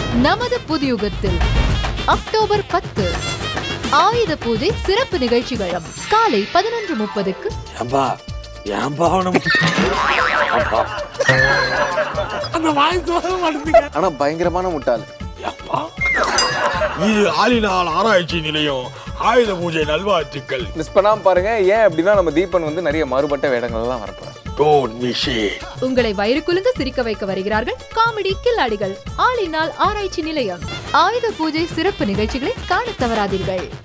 நமது புதியுகத்தில் அக்டோபர் 10 ஆயுத பூஜை சிறப்பு நிகழ்ச்சிகள் காலை 11:30க்கு. ஆனா பயங்கரமான முட்டாள். இது ஆளினால் ஆராய்ச்சி நிலையம் ஆயுத பூஜை நல்வாழ்த்துக்கள். மிஸ் பண்ணாம பாருங்க. ஏன் அப்படின்னா நம்ம தீபன் வந்து நிறைய மாறுபட்ட வேடங்கள் தான் வரப்போறார். உங்களை வயிறு குலுங்க சிரிக்க வைக்க வருகிறார்கள் காமெடி கில்லாடிகள். ஆளினால் ஆராய்ச்சி நிலையம் ஆயுத பூஜை சிறப்பு நிகழ்ச்சிகளை காண தவறாதீர்கள்.